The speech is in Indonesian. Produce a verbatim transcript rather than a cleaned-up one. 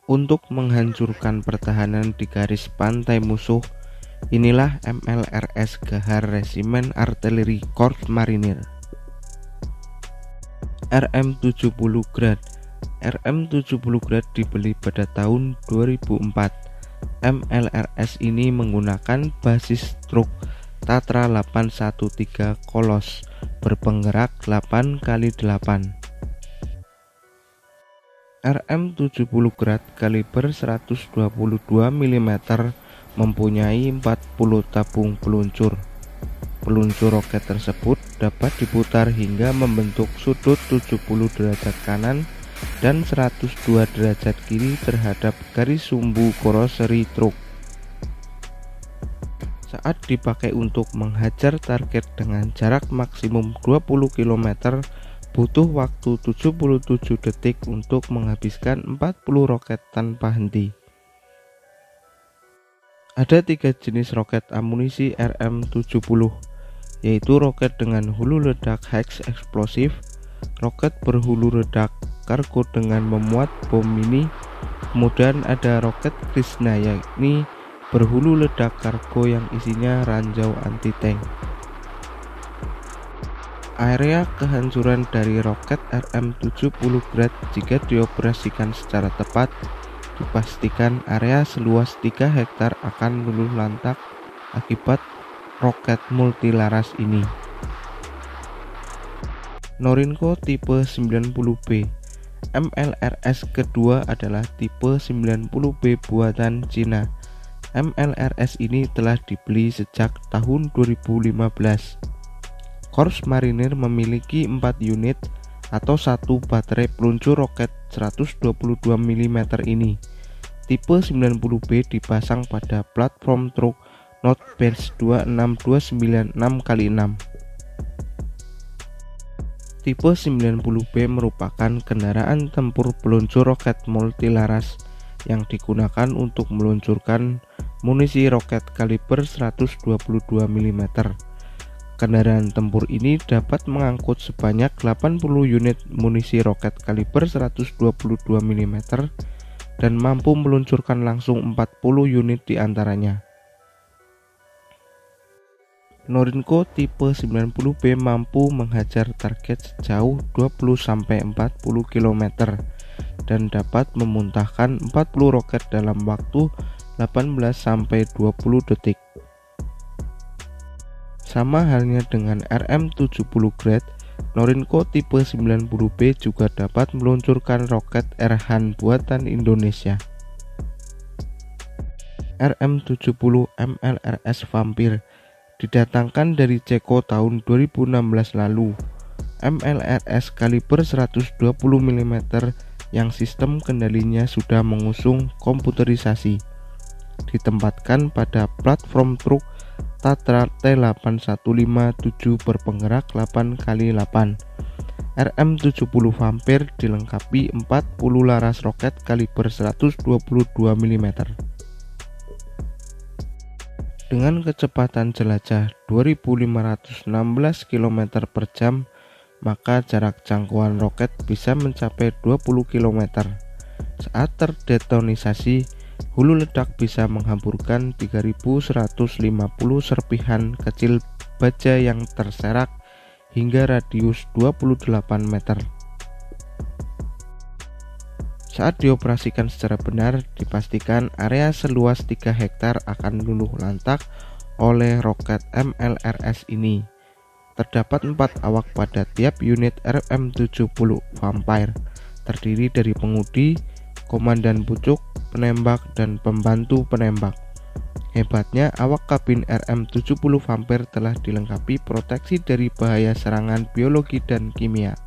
untuk menghancurkan pertahanan di garis pantai musuh. Inilah M L R S Gahar Resimen Artileri Korps Marinir. R M tujuh puluh Grad. R M tujuh puluh Grad dibeli pada tahun dua ribu empat. M L R S ini menggunakan basis truk Tatra delapan satu tiga Kolos berpenggerak delapan kali delapan. R M tujuh puluh Grad kaliber seratus dua puluh dua milimeter mempunyai empat puluh tabung peluncur. Peluncur roket tersebut dapat diputar hingga membentuk sudut tujuh puluh derajat kanan dan seratus dua derajat kiri terhadap garis sumbu karoseri truk. Saat dipakai untuk menghajar target dengan jarak maksimum dua puluh kilometer, butuh waktu tujuh puluh tujuh detik untuk menghabiskan empat puluh roket tanpa henti. Ada tiga jenis roket amunisi R M tujuh puluh, yaitu roket dengan hulu ledak hex eksplosif, roket berhulu ledak kargo dengan memuat bom mini, kemudian ada roket Krishna yakni berhulu ledak kargo yang isinya ranjau anti-tank. Area kehancuran dari roket R M tujuh puluh Grad jika dioperasikan secara tepat dipastikan area seluas tiga hektar akan luluh lantak akibat roket multilaras ini. Norinco tipe sembilan puluh B. M L R S kedua adalah tipe sembilan puluh B buatan Cina. M L R S ini telah dibeli sejak tahun dua ribu lima belas. Korps Marinir memiliki empat unit atau satu baterai peluncur roket seratus dua puluh dua milimeter ini. Tipe sembilan puluh B dipasang pada platform truk Notebase dua enam dua sembilan enam kali enam. Tipe sembilan puluh B merupakan kendaraan tempur peluncur roket multilaras yang digunakan untuk meluncurkan munisi roket kaliber seratus dua puluh dua milimeter. Kendaraan tempur ini dapat mengangkut sebanyak delapan puluh unit munisi roket kaliber seratus dua puluh dua milimeter dan mampu meluncurkan langsung empat puluh unit diantaranya. Norinco tipe sembilan puluh B mampu menghajar target sejauh dua puluh sampai empat puluh kilometer dan dapat memuntahkan empat puluh roket dalam waktu delapan belas sampai dua puluh detik. Sama halnya dengan R M tujuh puluh Grad, Norinco tipe sembilan puluh B juga dapat meluncurkan roket Erhan buatan Indonesia. R M tujuh puluh M L R S Vampir didatangkan dari Ceko tahun dua ribu enam belas lalu. M L R S kaliber seratus dua puluh milimeter yang sistem kendalinya sudah mengusung komputerisasi. Ditempatkan pada platform truk Tatra T delapan satu lima tujuh berpenggerak delapan kali delapan. R M tujuh puluh Vampir dilengkapi empat puluh laras roket kaliber seratus dua puluh dua milimeter. Dengan kecepatan jelajah dua ribu lima ratus enam belas kilometer per jam, maka jarak jangkauan roket bisa mencapai dua puluh kilometer. Saat terdetonisasi, hulu ledak bisa menghamburkan tiga ribu seratus lima puluh serpihan kecil baja yang terserak hingga radius dua puluh delapan meter. Saat dioperasikan secara benar, dipastikan area seluas tiga hektar akan luluh lantak oleh roket M L R S ini. Terdapat empat awak pada tiap unit R M tujuh puluh Vampire, terdiri dari pengemudi, komandan pucuk, penembak, dan pembantu penembak. Hebatnya, awak kabin R M tujuh puluh Vampire telah dilengkapi proteksi dari bahaya serangan biologi dan kimia.